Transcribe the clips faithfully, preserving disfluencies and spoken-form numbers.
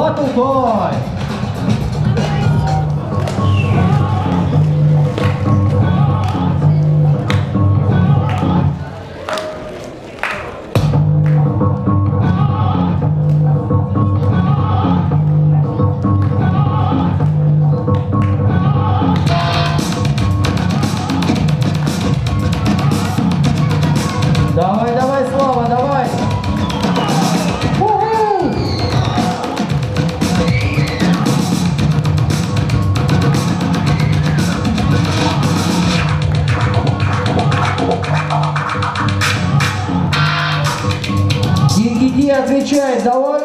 Battle time! Давай, давай, Слава, давай! У-ху! Иди, иди, отвечай, давай!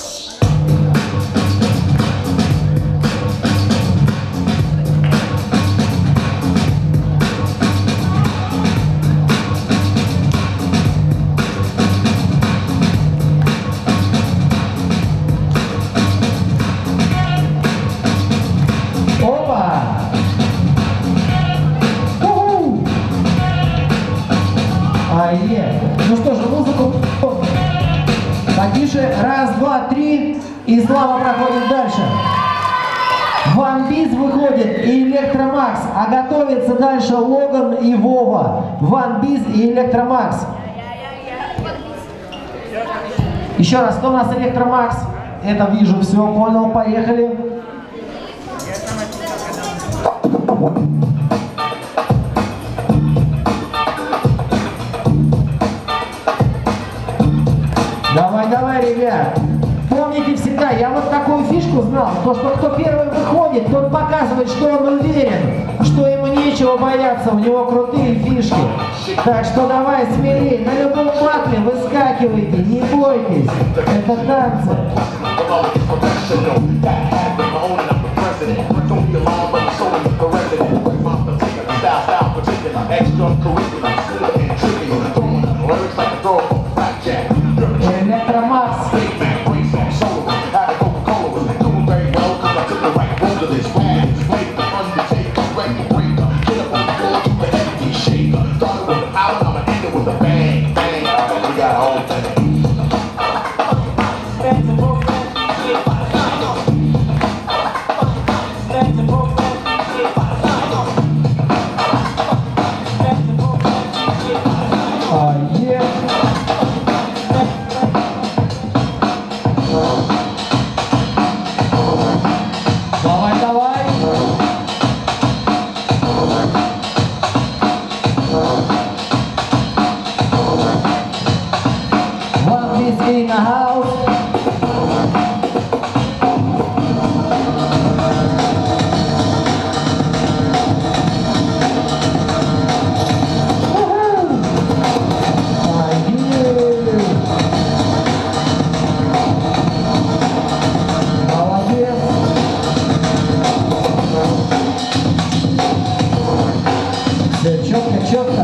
Ну что ж, музыку потише. Раз, два, три. И Слава проходит дальше. Ван Биз выходит и Электромакс. А готовится дальше Логан и Вова. Ван Биз и Электромакс. Еще раз, кто у нас Электромакс? Это вижу, все, понял, поехали. Давай, давай, ребят. Помните всегда, я вот такую фишку знал, то что кто первый выходит, тот показывает, что он уверен, что ему нечего бояться, у него крутые фишки. Так что давай смелее, на любом батле выскакивайте, не бойтесь, это танцы. Электромакс. In the house. Четко, четко.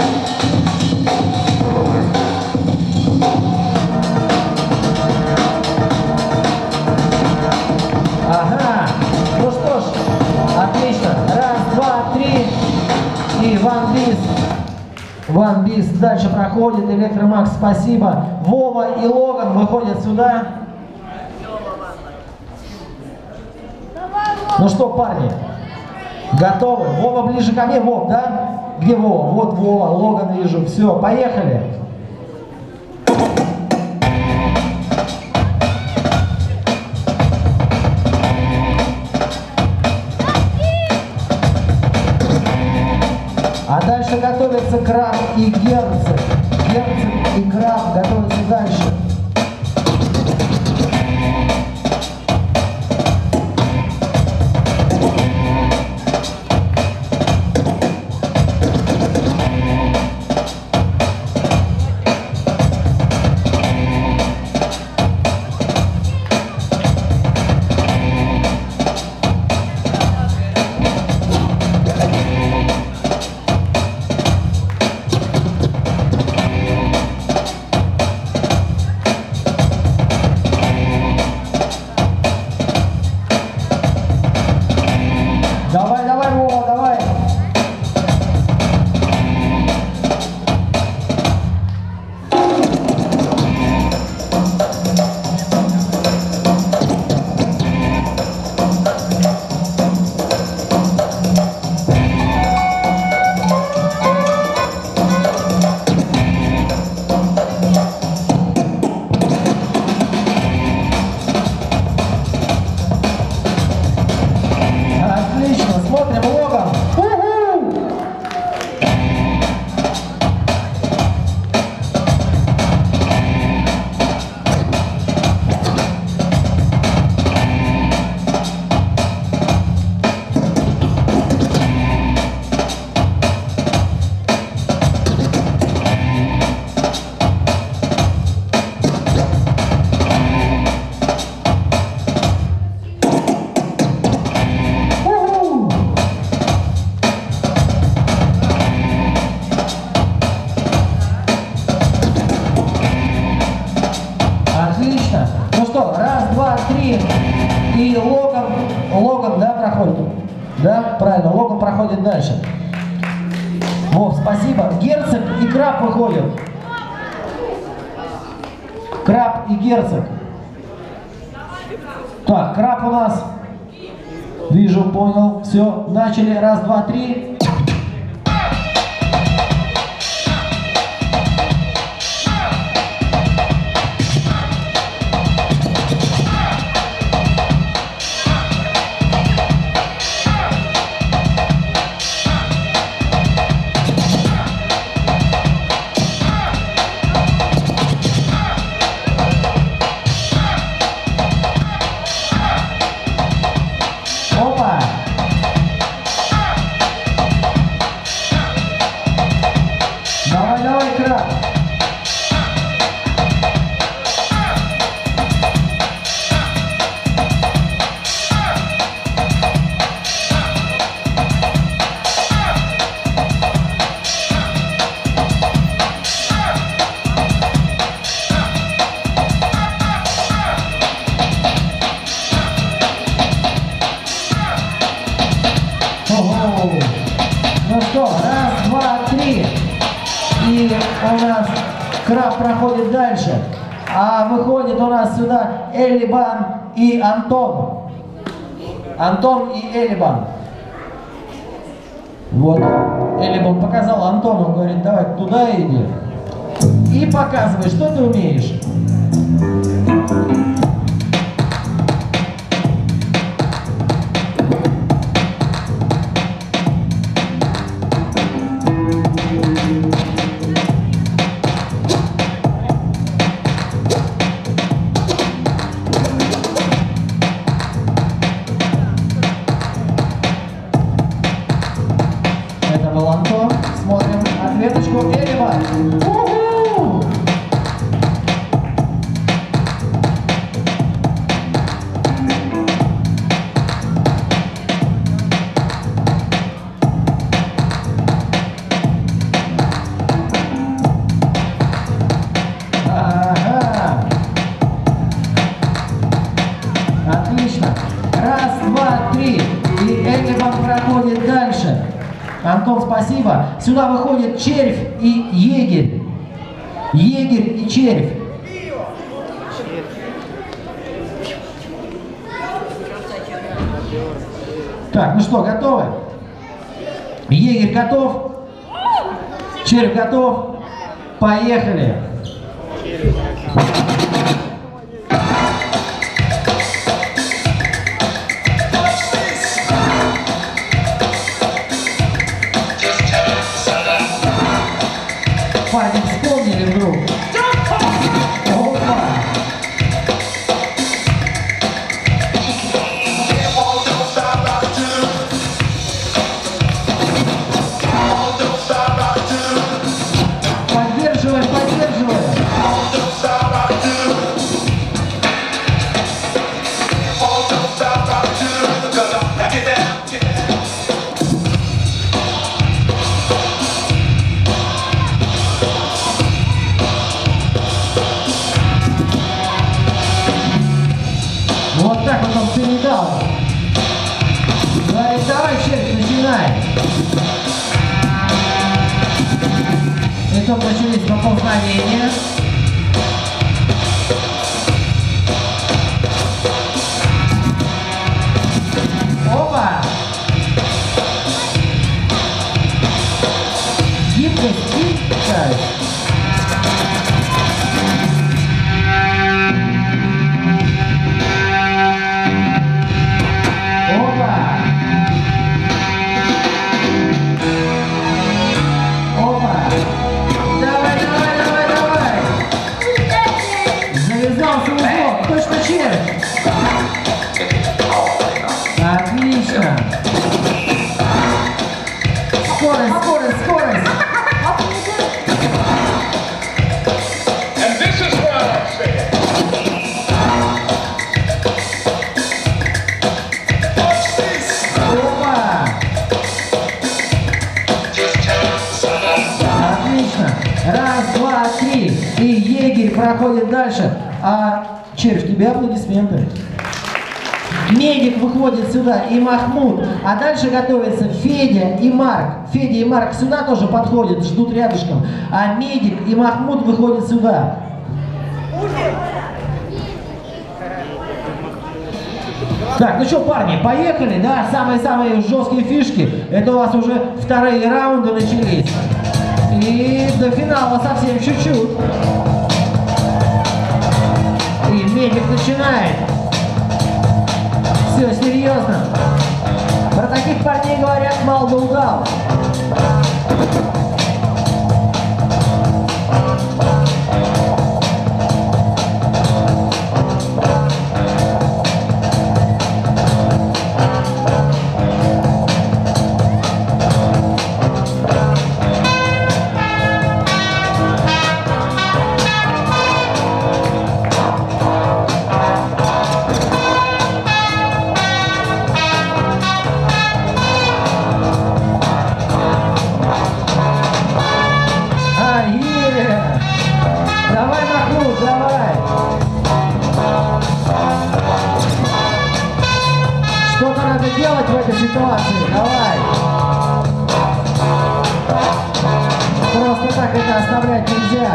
Ага, ну что ж, отлично. Раз, два, три. И Ван Биз. Ван Биз дальше проходит. Электромакс, спасибо. Вова и Логан выходят сюда. Ну что, парни, готовы? Вова ближе ко мне, Вов, да? Где Вова? Вот Вова, Логан вижу. Все, поехали. А дальше готовятся Краб и Герцог. Герцог и Краб готовятся дальше. Отлично. Ну что, раз, два, три. И Логан, Логан, да, проходит? Да, правильно, Логан проходит дальше. Вов, спасибо. Герцог и Краб выходят. Краб и Герцог. Так, Краб у нас. Вижу, понял. Все, начали. Раз, два, три. Ну что, раз, два, три. И у нас Краб проходит дальше. А выходит у нас сюда Элибан и Антон. Антон и Элибан. Вот. Элибан показал Антону, говорит, давай туда иди. И показывай, что ты умеешь. Это был Антон. Смотрим ответочку Элибан. У-ху! Ага. Отлично. Раз, два, три. И Элибан проходит дальше. Антон, спасибо. Сюда выходит Червь и Егерь. Егерь и Червь. Так, ну что, готовы? Егерь готов? Червь готов? Поехали! Парни вспомнили вдруг. Опа! Поддерживаем, поддерживаем. Вот так вот он передал. Говорит, давай, Червь, начинай. И тут начались поползновения. Опа! Гибкость, гибкость. Отлично! Скорость, скорость, скорость! Опа! Отлично! Раз, два, три. И Егерь проходит дальше. А Червь, тебе аплодисменты. Медик выходит сюда и Махмуд. А дальше готовятся Федя и Марк. Федя и Марк сюда тоже подходят, ждут рядышком. А Медик и Махмуд выходят сюда. Так, ну что, парни, поехали, да? Самые-самые жесткие фишки. Это у вас уже вторые раунды начались. И до финала совсем чуть-чуть. И Медик начинает. Все, серьезно. Про таких парней говорят, мало да удал. Делать в этой ситуации, давай. Просто так это оставлять нельзя.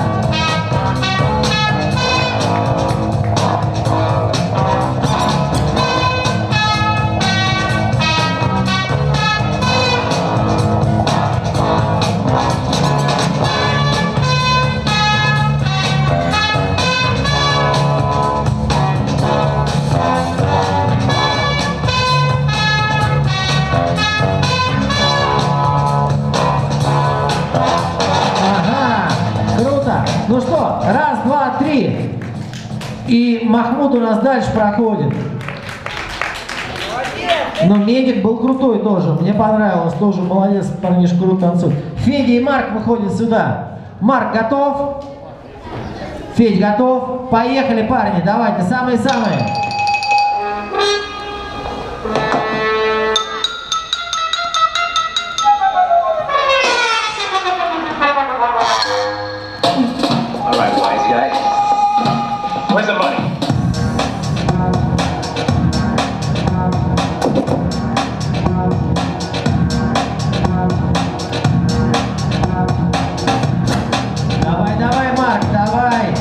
Ну что, раз, два, три. И Махмуд у нас дальше проходит. Но Медик был крутой тоже. Мне понравилось. Тоже молодец, парнишка круто танцует. Федя и Марк выходят сюда. Марк готов? Федь готов? Поехали, парни. Давайте, самые-самые. Where's the money? Давай, давай, Марк, давай.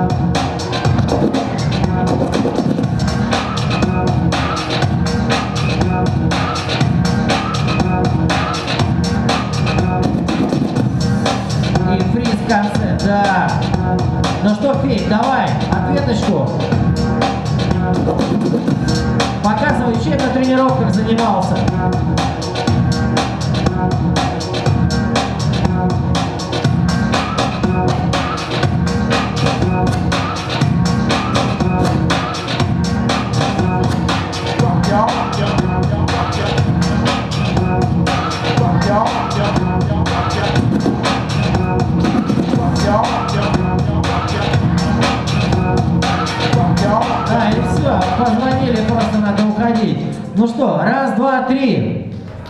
И фриз в конце, да. Ну что, Федь, давай, ответочку. Показывай, чем на тренировках занимался. Да, и все, позвонили, просто надо уходить. Ну что, раз, два, три.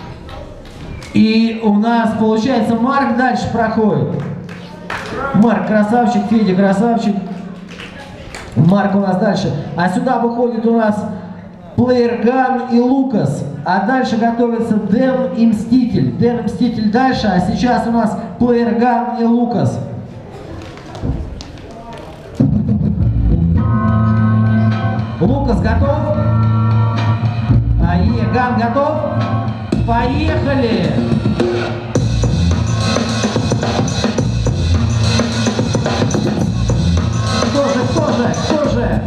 И у нас, получается, Марк дальше проходит. Марк красавчик, Федя красавчик. Марк у нас дальше. А сюда выходит у нас Плеер Ган и Лукас. А дальше готовится Дэн и Мститель. Дэн и Мститель дальше, а сейчас у нас Плеер Ган и Лукас. Лукас готов? А е, Ган готов? Поехали! Кто же, кто же, кто же?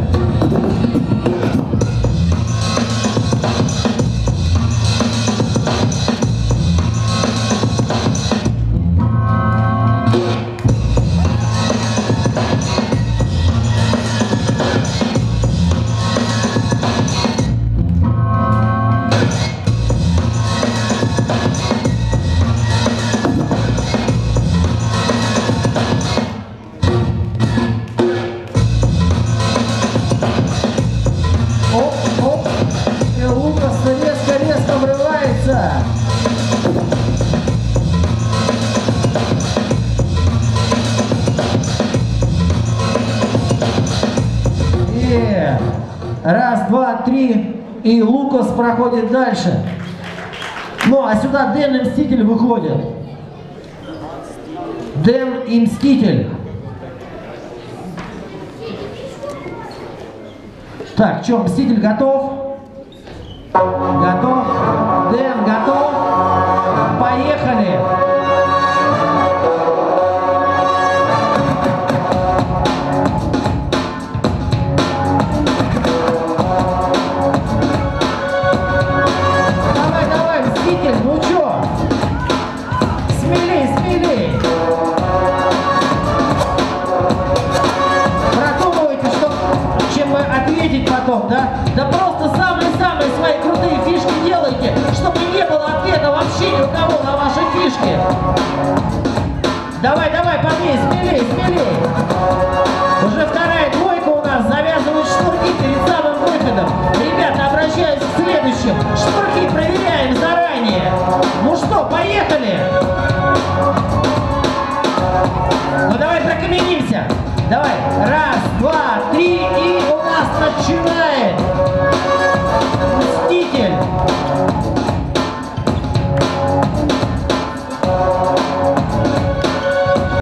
Раз, два, три. И Лукас проходит дальше. Ну, а сюда Дэн и Мститель выходят. Дэн и Мститель. Так, что, Мститель готов? Готов? Дэн готов? Поехали! Давай, давай, Мститель, ну чё? Смелей, смелей! Продумывайте, что, чем вы ответить потом, да? Да просто самые-самые свои крутые фишки делайте, чтобы не было ответа вообще ни у кого на ваши фишки. Давай, давай, побей, смелей, смелей. Уже вторая двойка у нас, завязывают шнурки перед самым выходом. Ребята, обращаюсь к следующим. Шнурки проверяем заранее. Ну что, поехали? Ну давай прокаменимся. Давай, раз, два, три, и у нас начинает Мститель.